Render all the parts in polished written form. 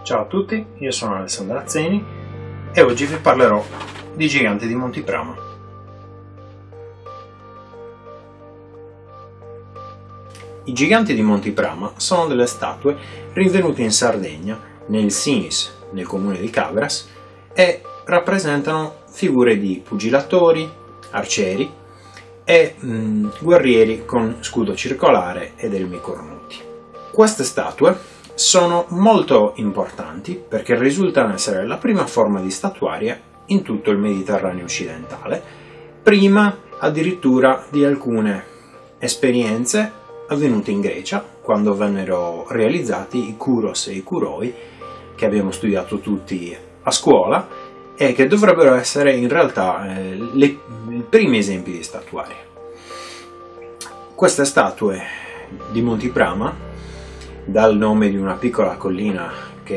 Ciao a tutti, io sono Alessandro Azzeni e oggi vi parlerò di Giganti di Monti Prama. I Giganti di Monti Prama sono delle statue rinvenute in Sardegna, nel Sinis, nel comune di Cabras, e rappresentano figure di pugilatori, arcieri e guerrieri con scudo circolare ed elmi cornuti. Queste statue sono molto importanti perché risultano essere la prima forma di statuaria in tutto il Mediterraneo occidentale, prima addirittura di alcune esperienze avvenute in Grecia, quando vennero realizzati i Kouros e i Kouroi, che abbiamo studiato tutti a scuola, e che dovrebbero essere in realtà i primi esempi di statuaria. Queste statue di Monti Prama, dal nome di una piccola collina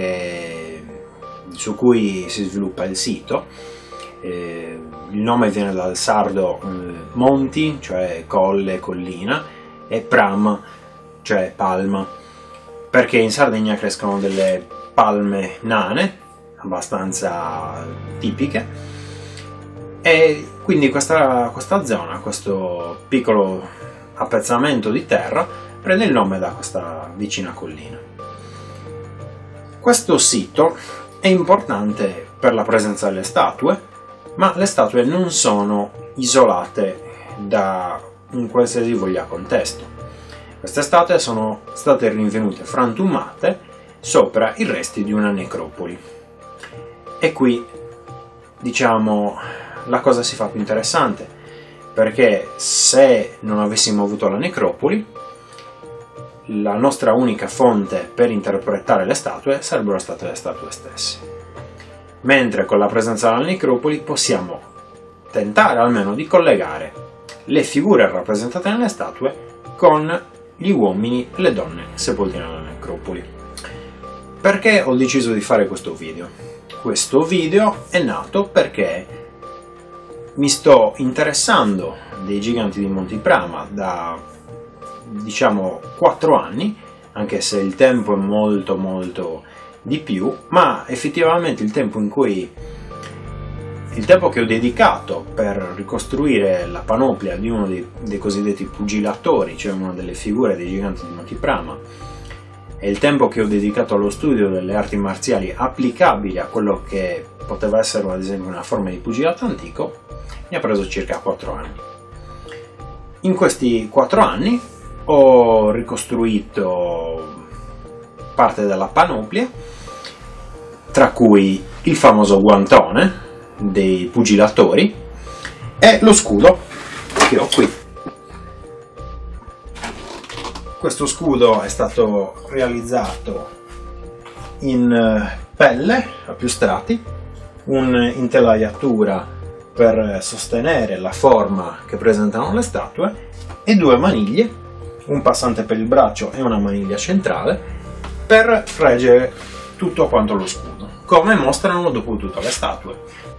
su cui si sviluppa il sito, il nome viene dal sardo monti, cioè colle, collina, e pram, cioè palma, perché in Sardegna crescono delle palme nane, abbastanza tipiche, e quindi questa zona, questo piccolo appezzamento di terra, prende il nome da questa vicina collina. Questo sito è importante per la presenza delle statue, ma le statue non sono isolate da un qualsiasi voglia contesto. Queste statue sono state rinvenute frantumate sopra i resti di una necropoli. E qui, diciamo, la cosa si fa più interessante, perché se non avessimo avuto la necropoli, la nostra unica fonte per interpretare le statue sarebbero state le statue stesse. Mentre con la presenza della necropoli possiamo tentare almeno di collegare le figure rappresentate nelle statue con gli uomini e le donne sepolti nella necropoli. Perché ho deciso di fare questo video? Questo video è nato perché mi sto interessando dei Giganti di Monti Prama da, diciamo, 4 anni, anche se il tempo è molto di più, ma effettivamente il tempo che ho dedicato per ricostruire la panoplia di uno dei cosiddetti pugilatori, cioè una delle figure dei Giganti di Monti Prama, e il tempo che ho dedicato allo studio delle arti marziali applicabili a quello che poteva essere ad esempio una forma di pugilato antico, mi ha preso circa 4 anni. In questi 4 anni ho ricostruito parte della panoplia, tra cui il famoso guantone dei pugilatori e lo scudo che ho qui. Questo scudo è stato realizzato in pelle a più strati, un'intelaiatura per sostenere la forma che presentano le statue e 2 maniglie, un passante per il braccio e una maniglia centrale, per reggere tutto quanto lo scudo, come mostrano dopo tutte le statue.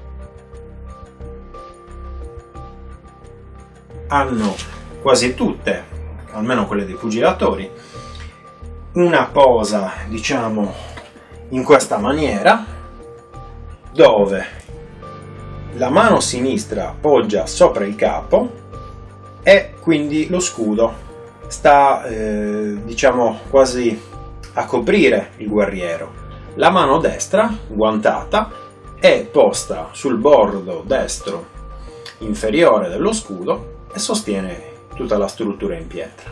Hanno quasi tutte, almeno quelle dei pugilatori, una posa, diciamo, in questa maniera, dove la mano sinistra poggia sopra il capo e quindi lo scudo sta, diciamo, quasi a coprire il guerriero. La mano destra, guantata, è posta sul bordo destro inferiore dello scudo e sostiene tutta la struttura in pietra.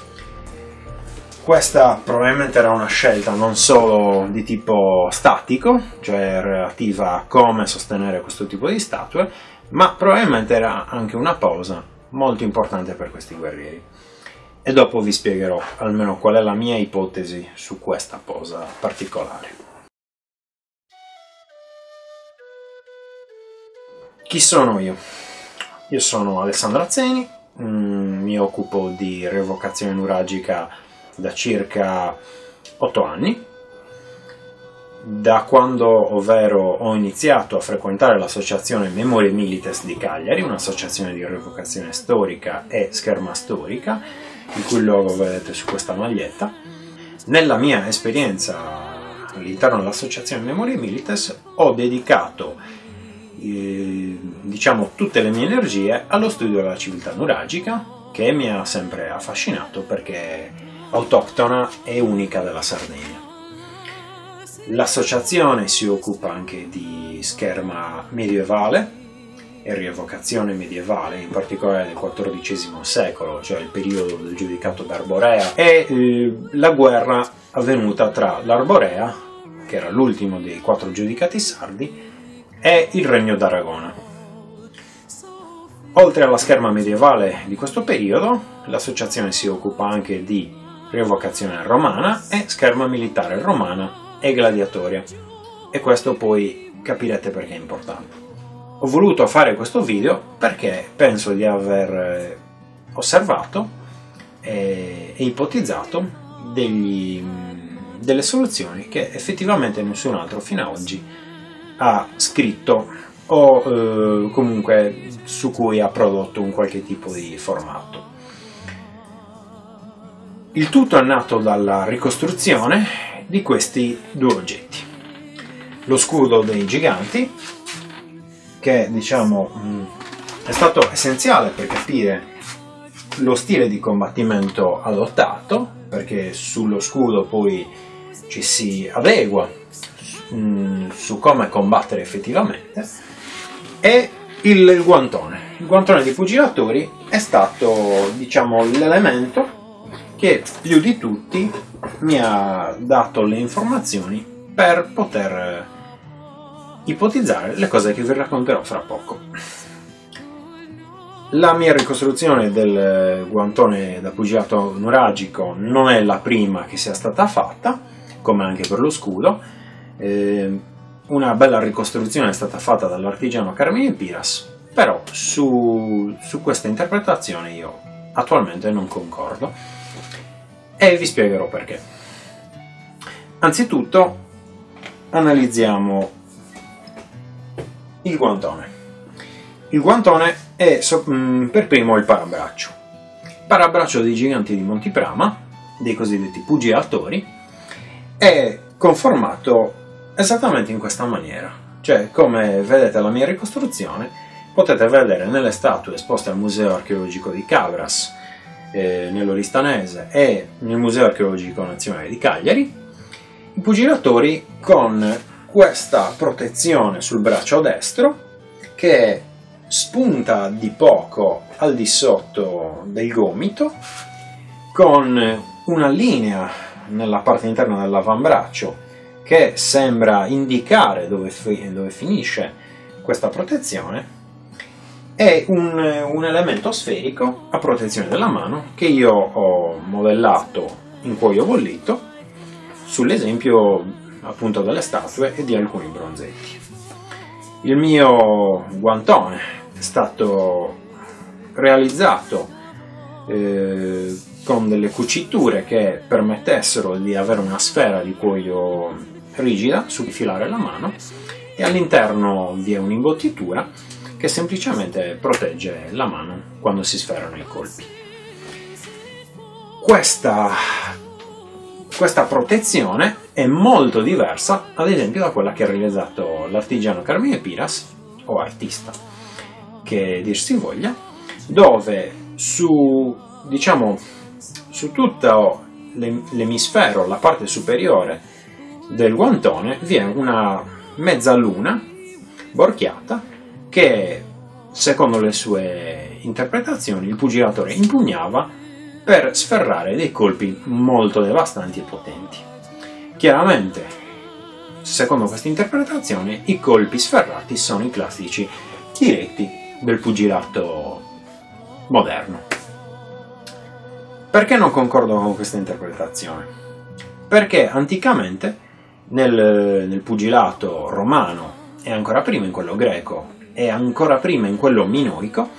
Questa probabilmente era una scelta non solo di tipo statico, cioè relativa a come sostenere questo tipo di statue, ma probabilmente era anche una posa molto importante per questi guerrieri. E dopo vi spiegherò almeno qual è la mia ipotesi su questa posa particolare. Chi sono io? Io sono Alessandro Azzeni, mi occupo di rievocazione nuragica da circa 8 anni. Da quando ovvero ho iniziato a frequentare l'associazione Memorie Milites di Cagliari, un'associazione di rievocazione storica e scherma storica, il cui logo vedete su questa maglietta. Nella mia esperienza all'interno dell'associazione Memoria Milites ho dedicato diciamo tutte le mie energie allo studio della civiltà nuragica, che mi ha sempre affascinato perché è autoctona e unica della Sardegna. L'associazione si occupa anche di scherma medievale e rievocazione medievale, in particolare del XIV secolo, cioè il periodo del giudicato d'Arborea, e la guerra avvenuta tra l'Arborea, che era l'ultimo dei 4 giudicati sardi, e il Regno d'Aragona. Oltre alla scherma medievale di questo periodo, l'associazione si occupa anche di rievocazione romana e scherma militare romana e gladiatoria, e questo poi capirete perché è importante. Ho voluto fare questo video perché penso di aver osservato e ipotizzato delle soluzioni che effettivamente nessun altro fino ad oggi ha scritto o comunque su cui ha prodotto un qualche tipo di formato. Il tutto è nato dalla ricostruzione di questi 2 oggetti: lo scudo dei giganti, che diciamo è stato essenziale per capire lo stile di combattimento adottato, perché sullo scudo poi ci si adegua su come combattere effettivamente, e il guantone. Il guantone di pugilatori è stato, diciamo, l'elemento che più di tutti mi ha dato le informazioni per poter ipotizzare le cose che vi racconterò fra poco. La mia ricostruzione del guantone da pugilato nuragico non è la prima che sia stata fatta, come anche per lo scudo. Una bella ricostruzione è stata fatta dall'artigiano Carmine Piras, però su questa interpretazione io attualmente non concordo e vi spiegherò perché. Anzitutto analizziamo il guantone. Il guantone è per primo il parabraccio. Parabraccio dei giganti di Montiprama, dei cosiddetti pugilatori, è conformato esattamente in questa maniera, cioè come vedete la mia ricostruzione potete vedere nelle statue esposte al Museo Archeologico di Cabras, nell'Oristanese, e nel Museo Archeologico Nazionale di Cagliari, i pugilatori con questa protezione sul braccio destro che spunta di poco al di sotto del gomito, con una linea nella parte interna dell'avambraccio che sembra indicare dove finisce questa protezione, è un elemento sferico a protezione della mano che io ho modellato in cuoio bollito sull'esempio appunto delle statue e di alcuni bronzetti. Il mio guantone è stato realizzato con delle cuciture che permettessero di avere una sfera di cuoio rigida su cui filare la mano, e all'interno vi è un'imbottitura che semplicemente protegge la mano quando si sferrano i colpi. Questa protezione è molto diversa ad esempio da quella che ha realizzato l'artigiano Carmine Piras, o artista che dir si voglia, dove su tutto l'emisfero, la parte superiore del guantone, vi è una mezzaluna borchiata che, secondo le sue interpretazioni, il pugilatore impugnava per sferrare dei colpi molto devastanti e potenti. Chiaramente, secondo questa interpretazione, i colpi sferrati sono i classici tiretti del pugilato moderno. Perché non concordo con questa interpretazione? Perché anticamente nel pugilato romano, e ancora prima in quello greco, e ancora prima in quello minoico,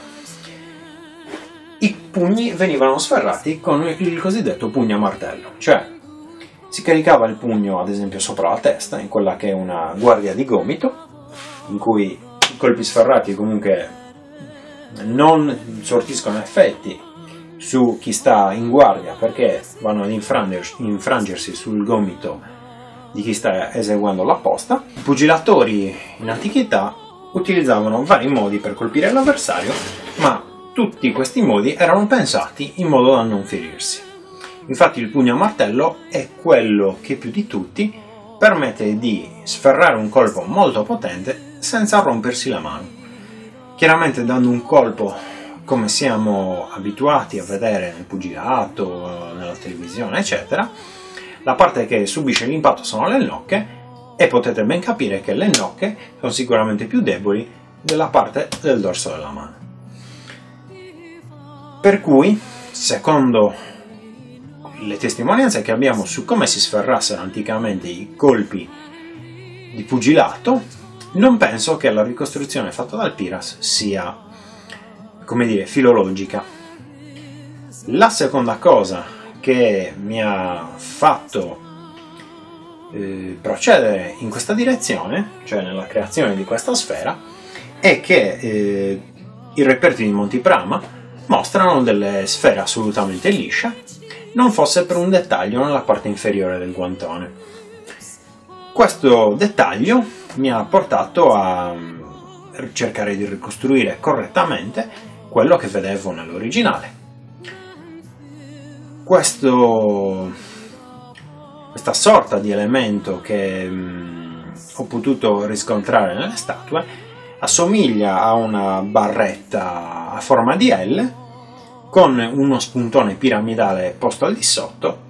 i pugni venivano sferrati con il cosiddetto pugno a martello, cioè si caricava il pugno ad esempio sopra la testa, in quella che è una guardia di gomito, in cui i colpi sferrati comunque non sortiscono effetti su chi sta in guardia perché vanno ad infrangersi sul gomito di chi sta eseguendo la posta. I pugilatori in antichità utilizzavano vari modi per colpire l'avversario, ma tutti questi modi erano pensati in modo da non ferirsi. Infatti il pugno a martello è quello che più di tutti permette di sferrare un colpo molto potente senza rompersi la mano. Chiaramente dando un colpo come siamo abituati a vedere nel pugilato, nella televisione, eccetera, la parte che subisce l'impatto sono le nocche, e potete ben capire che le nocche sono sicuramente più deboli della parte del dorso della mano. Per cui, secondo le testimonianze che abbiamo su come si sferrassero anticamente i colpi di pugilato, non penso che la ricostruzione fatta dal Piras sia, come dire, filologica. La seconda cosa che mi ha fatto procedere in questa direzione, cioè nella creazione di questa sfera, è che i reperti di Monty Prama mostrano delle sfere assolutamente lisce, non fosse per un dettaglio nella parte inferiore del guantone. Questo dettaglio mi ha portato a cercare di ricostruire correttamente quello che vedevo nell'originale. Questa sorta di elemento che ho potuto riscontrare nelle statue assomiglia a una barretta a forma di L con uno spuntone piramidale posto al di sotto,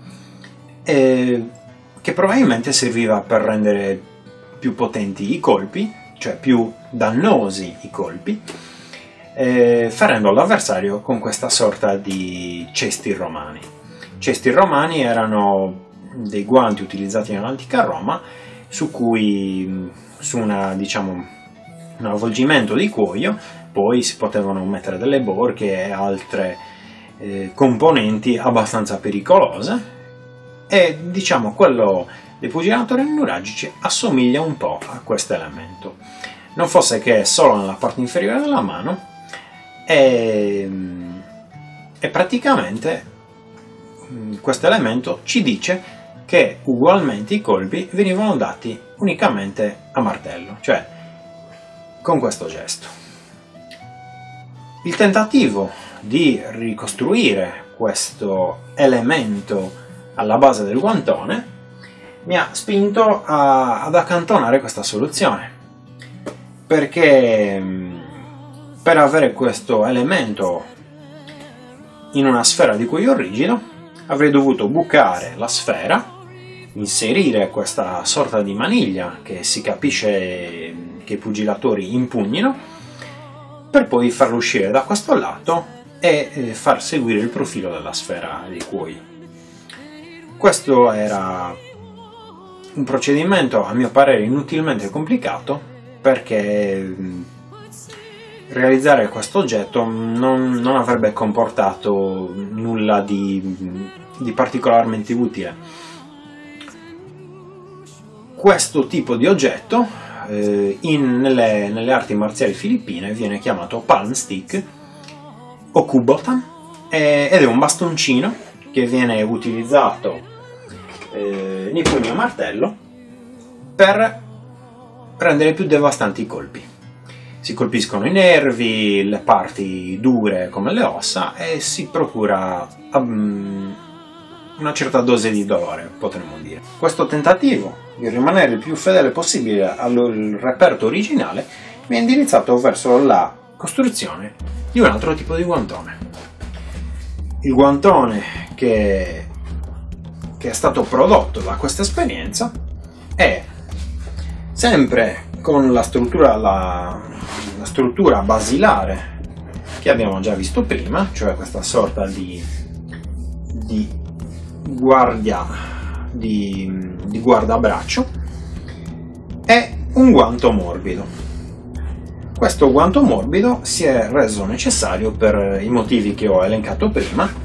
che probabilmente serviva per rendere più potenti i colpi, cioè più dannosi i colpi, ferendo l'avversario con questa sorta di cesti romani. Cesti romani erano dei guanti utilizzati nell'antica Roma, su cui un avvolgimento di cuoio poi si potevano mettere delle borchie e altre componenti abbastanza pericolose, e quello dei pugilatori nuragici assomiglia un po' a questo elemento, non fosse che solo nella parte inferiore della mano, e praticamente questo elemento ci dice che ugualmente i colpi venivano dati unicamente a martello, cioè con questo gesto. Il tentativo di ricostruire questo elemento alla base del guantone mi ha spinto ad accantonare questa soluzione, perché per avere questo elemento in una sfera di cuoio rigido avrei dovuto bucare la sfera, inserire questa sorta di maniglia che si capisce che i pugilatori impugnino, per poi farlo uscire da questo lato e far seguire il profilo della sfera di cuoio. Questo era un procedimento a mio parere inutilmente complicato, perché realizzare questo oggetto non avrebbe comportato nulla di particolarmente utile. Questo tipo di oggetto nelle arti marziali filippine viene chiamato palm stick o kubotan, ed è un bastoncino che viene utilizzato nei pugni a martello per rendere più devastanti i colpi. Si colpiscono i nervi, le parti dure come le ossa, e si procura una certa dose di dolore, potremmo dire. Questo tentativo di rimanere il più fedele possibile al reperto originale mi è indirizzato verso la costruzione di un altro tipo di guantone. Il guantone che è stato prodotto da questa esperienza è sempre con la struttura basilare che abbiamo già visto prima, cioè questa sorta di guardabraccio, è un guanto morbido. Questo guanto morbido si è reso necessario per i motivi che ho elencato prima,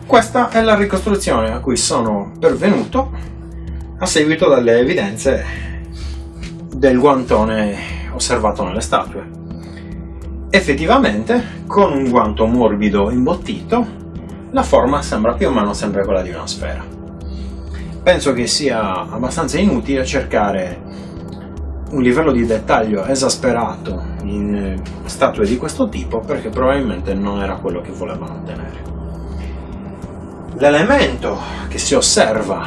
Questa è la ricostruzione a cui sono pervenuto a seguito delle evidenze del guantone osservato nelle statue. Effettivamente, con un guanto morbido imbottito, la forma sembra più o meno sempre quella di una sfera. Penso che sia abbastanza inutile cercare un livello di dettaglio esasperato in statue di questo tipo, perché probabilmente non era quello che volevano ottenere. L'elemento che si osserva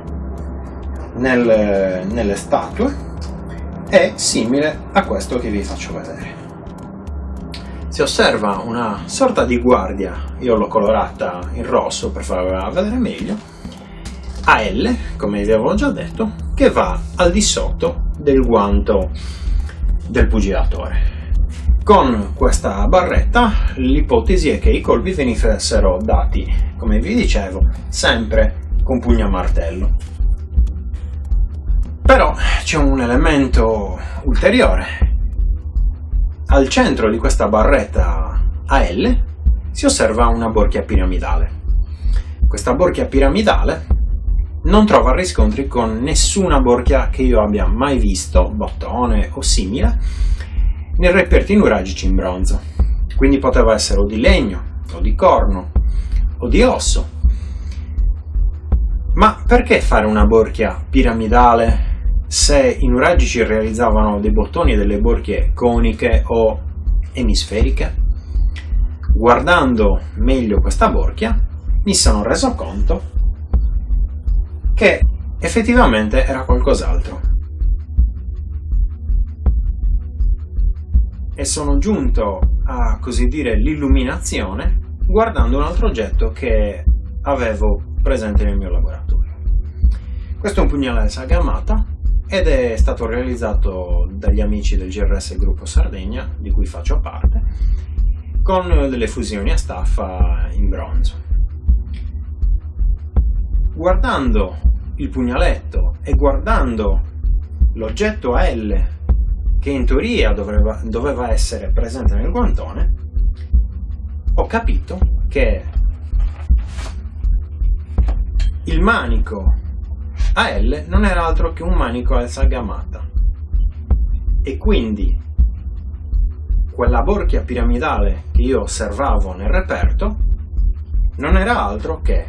nelle statue è simile a questo che vi faccio vedere. Si osserva una sorta di guardia, io l'ho colorata in rosso per farvela vedere meglio, a L, come vi avevo già detto, che va al di sotto del guanto del pugilatore. Con questa barretta l'ipotesi è che i colpi venissero dati, come vi dicevo, sempre con pugno a martello. Però c'è un elemento ulteriore. Al centro di questa barretta a L si osserva una borchia piramidale. Questa borchia piramidale non trova riscontri con nessuna borchia che io abbia mai visto, bottone o simile, nei reperti nuragici in bronzo. Quindi poteva essere o di legno, o di corno, o di osso. Ma perché fare una borchia piramidale se i nuragici realizzavano dei bottoni e delle borchie coniche o emisferiche? Guardando meglio questa borchia mi sono reso conto che effettivamente era qualcos'altro. E sono giunto a così dire l'illuminazione guardando un altro oggetto che avevo presente nel mio laboratorio. Questo è un pugnale Sagamata ed è stato realizzato dagli amici del GRS Gruppo Sardegna, di cui faccio parte, con delle fusioni a staffa in bronzo. Guardando il pugnaletto e guardando l'oggetto a L che in teoria doveva essere presente nel guantone, ho capito che il manico a L non era altro che un manico al Sagamata, e quindi quella borchia piramidale che io osservavo nel reperto non era altro che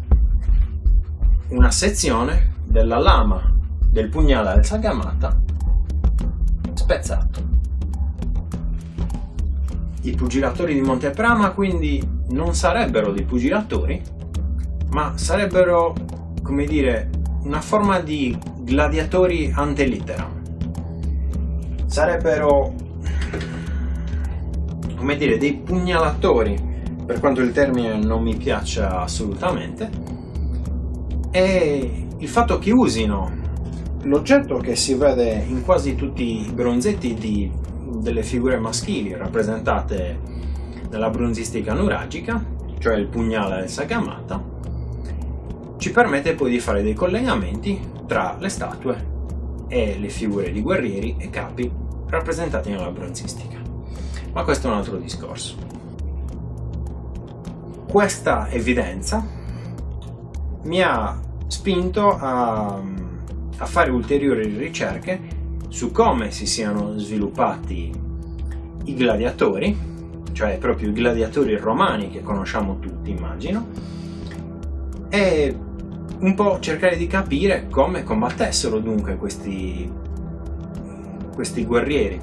una sezione della lama del pugnale al Sagamata spezzato. I pugilatori di Monteprama quindi non sarebbero dei pugilatori, ma sarebbero, come dire, una forma di gladiatori ante litteram. Sarebbero, come dire, dei pugnalatori, per quanto il termine non mi piaccia assolutamente, e il fatto che usino l'oggetto che si vede in quasi tutti i bronzetti delle figure maschili rappresentate nella bronzistica nuragica, cioè il pugnale al Sagamata, ci permette poi di fare dei collegamenti tra le statue e le figure di guerrieri e capi rappresentati nella bronzistica. Ma questo è un altro discorso. Questa evidenza mi ha spinto a fare ulteriori ricerche su come si siano sviluppati i gladiatori, cioè proprio i gladiatori romani che conosciamo tutti, immagino, e un po' cercare di capire come combattessero dunque questi guerrieri.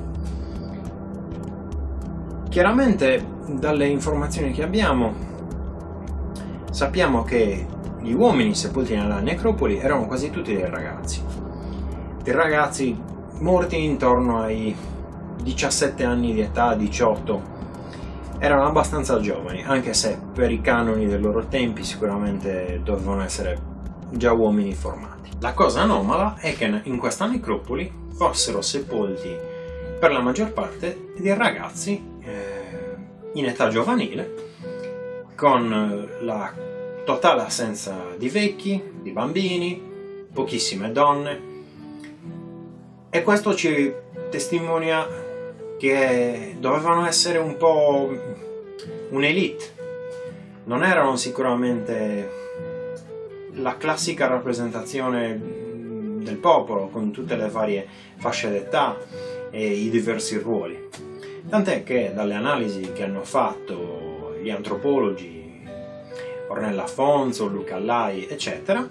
Chiaramente dalle informazioni che abbiamo sappiamo che gli uomini sepolti nella necropoli erano quasi tutti dei ragazzi morti intorno ai 17 anni di età, 18. Erano abbastanza giovani, anche se per i canoni dei loro tempi sicuramente dovevano essere già uomini formati. La cosa anomala è che in questa necropoli fossero sepolti per la maggior parte dei ragazzi in età giovanile, con la totale assenza di vecchi, di bambini, pochissime donne, e questo ci testimonia che dovevano essere un po' un'elite, non erano sicuramente la classica rappresentazione del popolo con tutte le varie fasce d'età e i diversi ruoli, tant'è che dalle analisi che hanno fatto gli antropologi Ornella Afonso, Luca Lai, eccetera,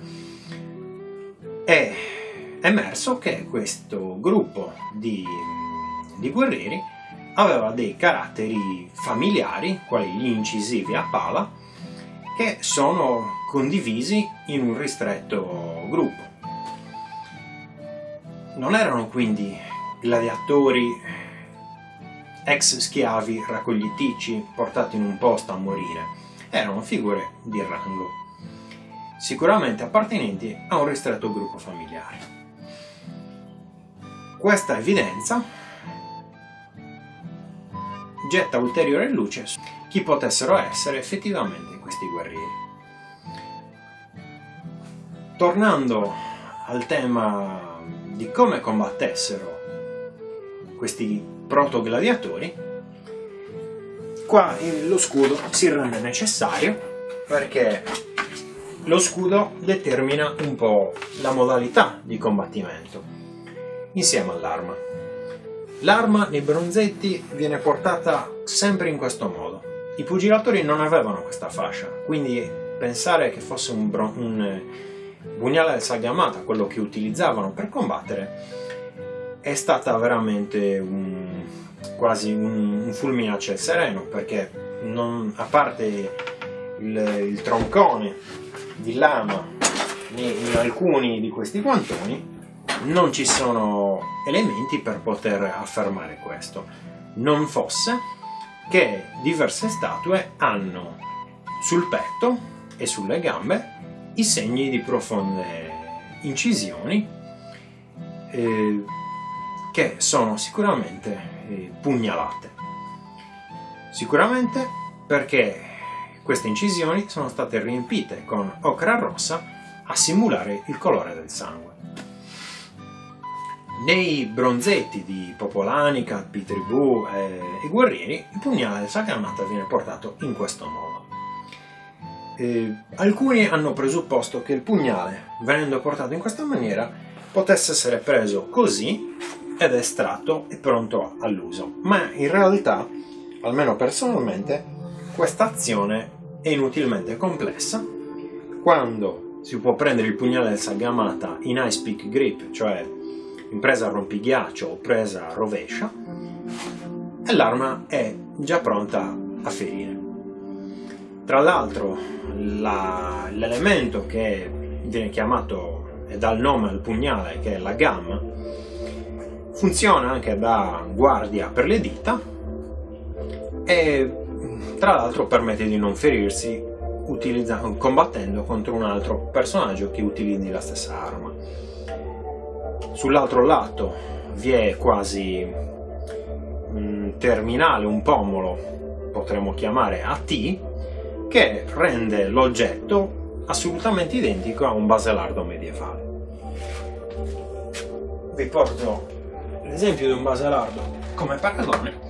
è emerso che questo gruppo di guerrieri aveva dei caratteri familiari, quali gli incisivi a pala, che sono condivisi in un ristretto gruppo. Non erano quindi gladiatori ex schiavi raccogliticci portati in un posto a morire, erano figure di rango, sicuramente appartenenti a un ristretto gruppo familiare. Questa evidenza getta ulteriore luce su chi potessero essere effettivamente questi guerrieri. Tornando al tema di come combattessero questi proto-gladiatori, qua lo scudo si rende necessario perché lo scudo determina un po' la modalità di combattimento insieme all'arma. L'arma nei bronzetti viene portata sempre in questo modo. I pugilatori non avevano questa fascia, quindi pensare che fosse un pugnale al sagamata quello che utilizzavano per combattere è stata veramente quasi un fulmine a ciel sereno, perché a parte il troncone di lama in alcuni di questi guantoni non ci sono elementi per poter affermare questo, non fosse che diverse statue hanno sul petto e sulle gambe i segni di profonde incisioni che sono sicuramente pugnalate. Sicuramente perché queste incisioni sono state riempite con ocra rossa a simulare il colore del sangue. Nei bronzetti di Popolanica, Pitribù e Guerrieri, il pugnale del sagamata viene portato in questo modo. Alcuni hanno presupposto che il pugnale, venendo portato in questa maniera, potesse essere preso così ed estratto e pronto all'uso, ma in realtà, almeno personalmente, questa azione è inutilmente complessa quando si può prendere il pugnale del sagamata in ice pick grip, cioè in presa a rompighiaccio o presa a rovescia, e l'arma è già pronta a ferire. Tra l'altro l'elemento che viene chiamato e dà il nome al pugnale, che è la gamma, funziona anche da guardia per le dita e tra l'altro permette di non ferirsi combattendo contro un altro personaggio che utilizzi la stessa arma. Sull'altro lato vi è quasi un terminale, un pomolo, potremmo chiamare a T, che rende l'oggetto assolutamente identico a un baselardo medievale. Vi porto l'esempio di un baselardo come paragone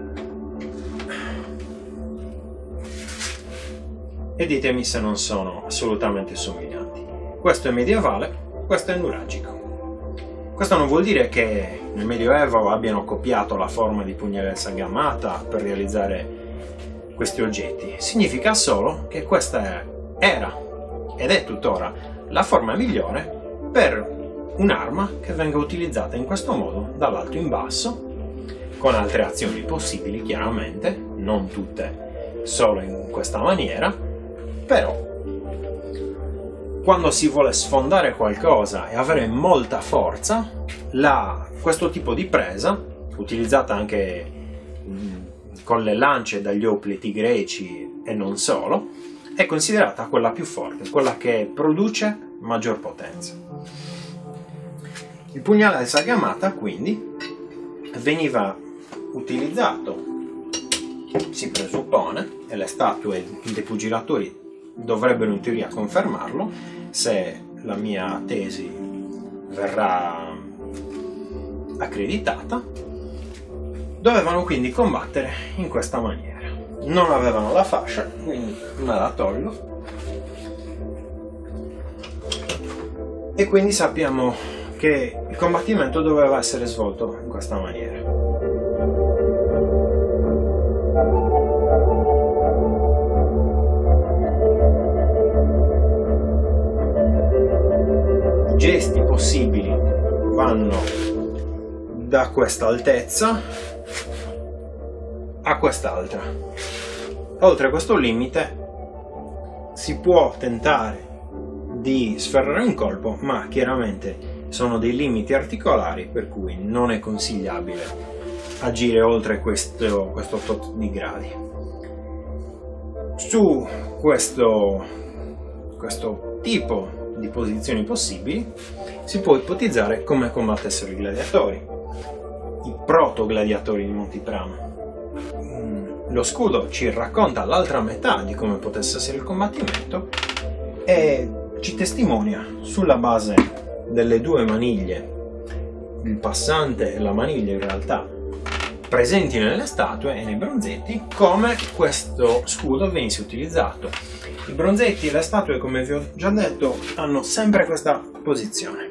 e ditemi se non sono assolutamente somiglianti. Questo è medievale, questo è nuragico. Questo non vuol dire che nel Medioevo abbiano copiato la forma di pugnale del sagamata per realizzare questi oggetti. Significa solo che questa era ed è tuttora la forma migliore per un'arma che venga utilizzata in questo modo dall'alto in basso, con altre azioni possibili chiaramente, non tutte solo in questa maniera, però quando si vuole sfondare qualcosa e avere molta forza, questo tipo di presa, utilizzata anche con le lance dagli opliti greci e non solo, è considerata quella più forte, quella che produce maggior potenza. Il pugnale del sagamata, quindi, veniva utilizzato, si presuppone, e le statue dei pugilatori dovrebbero in teoria confermarlo, se la mia tesi verrà accreditata, dovevano quindi combattere in questa maniera. non avevano la fascia, quindi me la tolgo. E quindi sappiamo che il combattimento doveva essere svolto in questa maniera. I gesti possibili vanno da questa altezza a quest'altra. Oltre questo limite si può tentare di sferrare un colpo, ma chiaramente sono dei limiti articolari per cui non è consigliabile agire oltre questo tot di gradi. Su questo tipo di posizioni possibili si può ipotizzare come combattessero i gladiatori, i proto-gladiatori di Montiprano. Lo scudo ci racconta l'altra metà di come potesse essere il combattimento e ci testimonia sulla base delle due maniglie, il passante e la maniglia in realtà, presenti nelle statue e nei bronzetti, come questo scudo venisse utilizzato. I bronzetti e le statue, come vi ho già detto, hanno sempre questa posizione.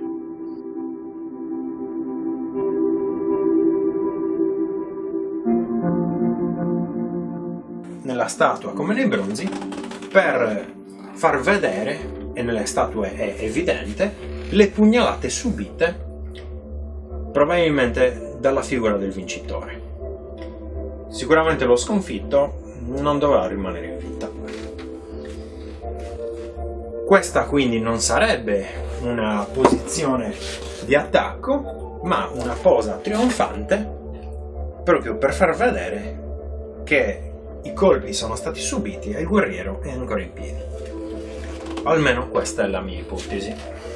Nella statua come nei bronzi, per far vedere, e nelle statue è evidente, le pugnalate subite probabilmente dalla figura del vincitore. Sicuramente lo sconfitto non dovrà rimanere in vita. Questa quindi non sarebbe una posizione di attacco, ma una posa trionfante, proprio per far vedere che i colpi sono stati subiti e il guerriero è ancora in piedi. Almeno questa è la mia ipotesi.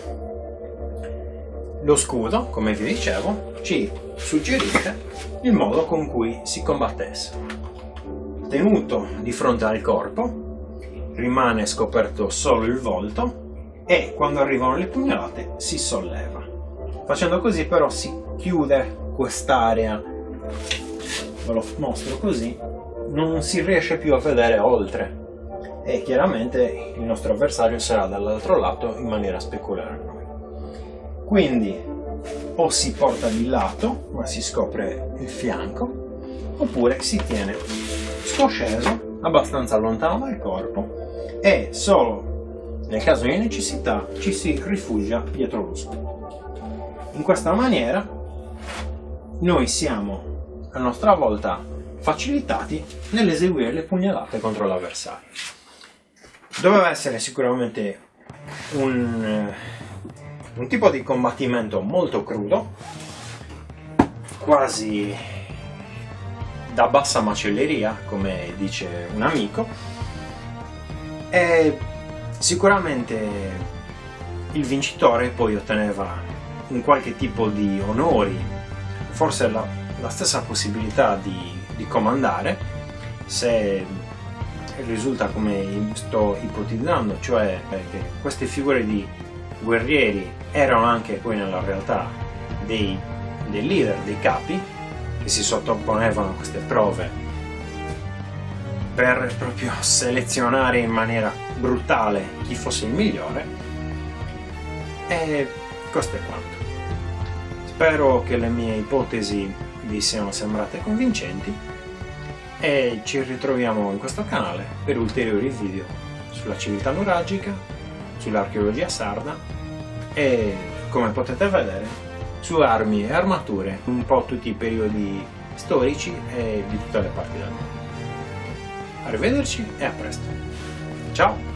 Lo scudo, come vi dicevo, ci suggerisce il modo con cui si combattesse. Tenuto di fronte al corpo, rimane scoperto solo il volto e quando arrivano le pugnalate si solleva. Facendo così però si chiude quest'area, ve lo mostro così, non si riesce più a vedere oltre. E chiaramente il nostro avversario sarà dall'altro lato in maniera speculare a noi. Quindi o si porta di lato ma si scopre il fianco, oppure si tiene scosceso abbastanza lontano dal corpo e solo nel caso di necessità ci si rifugia dietro lo scudo. In questa maniera noi siamo a nostra volta facilitati nell'eseguire le pugnalate contro l'avversario. Doveva essere sicuramente un tipo di combattimento molto crudo, quasi da bassa macelleria, come dice un amico, e sicuramente il vincitore poi otteneva un qualche tipo di onori, forse la stessa possibilità di comandare, se risulta come sto ipotizzando, cioè che queste figure di guerrieri erano anche poi nella realtà dei leader, dei capi, che si sottoponevano a queste prove per proprio selezionare in maniera brutale chi fosse il migliore. E questo è quanto. Spero che le mie ipotesi vi siano sembrate convincenti e ci ritroviamo in questo canale per ulteriori video sulla civiltà nuragica, sull'archeologia sarda e, come potete vedere, su armi e armature, un po' tutti i periodi storici e di tutte le parti del mondo. Arrivederci e a presto. Ciao!